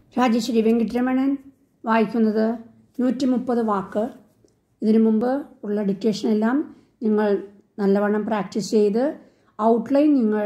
രാജശ്രീ വെങ്കിട്ടരമണൻ വായിക്കുന്നത് 130 വാക്ക്. ഇതിനു മുമ്പ് ഉള്ള ഡിക്റ്റേഷനെല്ലാം നിങ്ങൾ നല്ലവണ്ണം പ്രാക്ടീസ് ചെയ്ത് ഔട്ട്ലൈൻ നിങ്ങൾ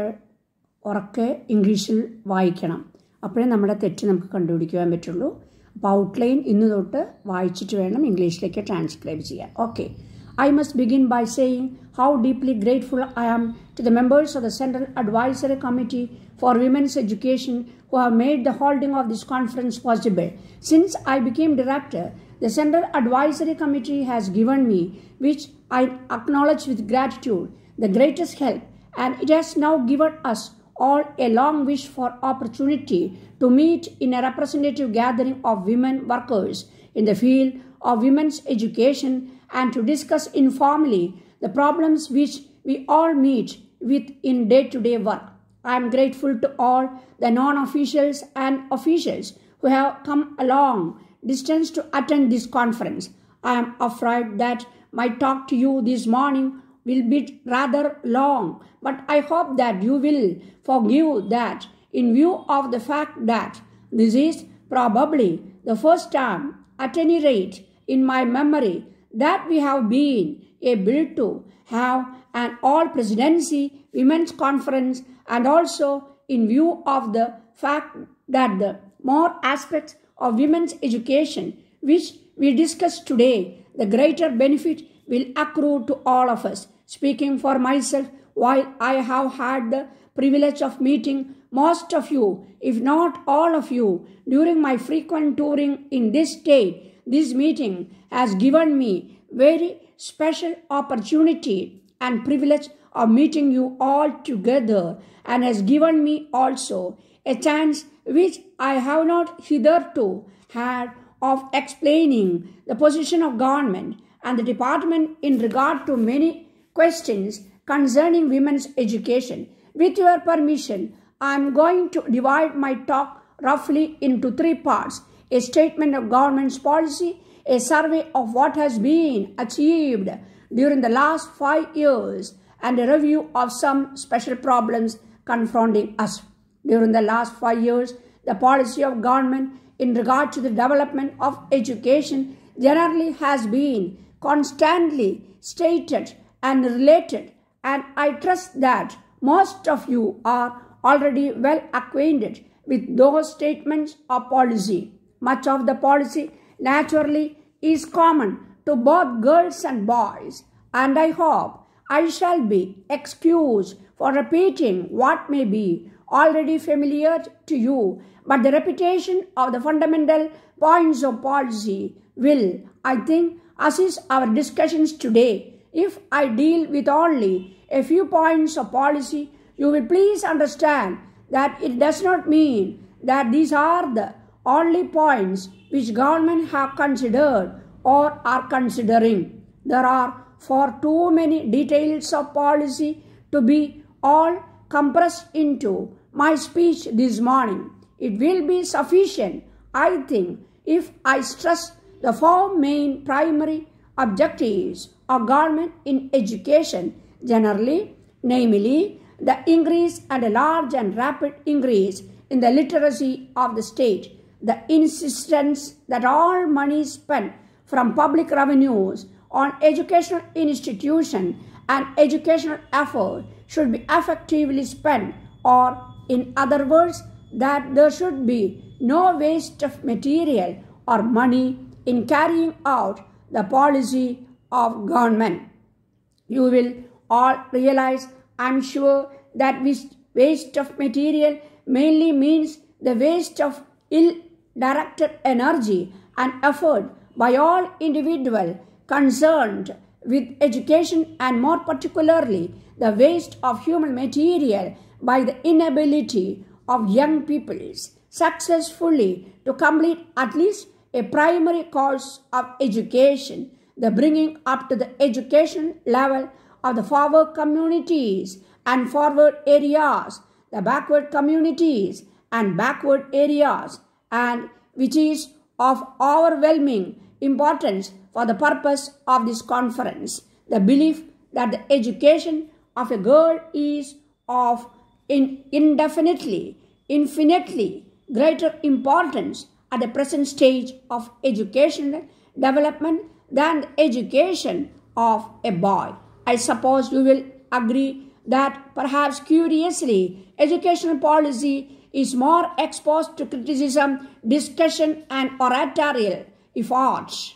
ഉറക്കെ ഇംഗ്ലീഷിൽ വായിക്കണം. അപ്പോഴേ നമ്മുടെ തെറ്റ് നമുക്ക് കണ്ടുപിടിക്കുവാൻ പറ്റുള്ളൂ. അപ്പോൾ ഔട്ട്ലൈൻ ഇന്ന് തൊട്ട് വായിച്ചിട്ട് വേണം ഇംഗ്ലീഷിലേക്ക് ട്രാൻസ്ക്രൈബ് ചെയ്യാൻ. Okay. I must begin by saying how deeply grateful I am to the members of the Central Advisory Committee for Women's Education who have made the holding of this conference possible. Since I became director, the Central Advisory Committee has given me, which I acknowledge with gratitude, the greatest help, and it has now given us all a long wish for opportunity to meet in a representative gathering of women workers in the field of women's education and to discuss informally the problems which we all meet with in day-to-day work. I am grateful to all the non-officials and officials who have come a long distance to attend this conference. I am afraid that my talk to you this morning will be rather long, but I hope that you will forgive that in view of the fact that this is probably the first time, at any rate in my memory, that we have been able to have an all-presidency women's conference, and also in view of the fact that the more aspects of women's education which we discuss today, the greater benefit will accrue to all of us. Speaking for myself, while I have had the privilege of meeting most of you, if not all of you, during my frequent touring in this state, this meeting has given me very special opportunity and privilege of meeting you all together, and has given me also a chance which I have not hitherto had of explaining the position of government and the department in regard to many questions concerning women's education. With your permission, I am going to divide my talk roughly into 3 parts: a statement of government's policy, a survey of what has been achieved during the last 5 years, and a review of some special problems confronting us. During the last 5 years, the policy of government in regard to the development of education generally has been constantly stated and related, and I trust that most of you are already well acquainted with those statements of policy. Much of the policy naturally is common to both girls and boys, and I hope I shall be excused for repeating what may be already familiar to you, but the repetition of the fundamental points of policy will, I think, assist our discussions today. If I deal with only a few points of policy, you will please understand that it does not mean that these are the only points which government have considered or are considering. There are far too many details of policy to be all compressed into my speech this morning. It will be sufficient, I think, if I stress the 4 main primary objectives of government in education generally, namely the increase and a large and rapid increase in the literacy of the state, the insistence that all money spent from public revenues on educational institution and educational effort should be effectively spent, or in other words, that there should be no waste of material or money in carrying out the policy of government. You will all realize, I am sure, that waste of material mainly means the waste of ill-directed energy and effort by all individuals concerned with education, and more particularly the waste of human material by the inability of young people successfully to complete at least a primary course of education, the bringing up to the education level of the forward communities and forward areas, the backward communities and backward areas, and which is of overwhelming importance for the purpose of this conference. The belief that the education of a girl is of infinitely greater importance at the present stage of educational development than the education of a boy. I suppose you will agree that perhaps curiously, educational policy is more exposed to criticism, discussion and oratorial efforts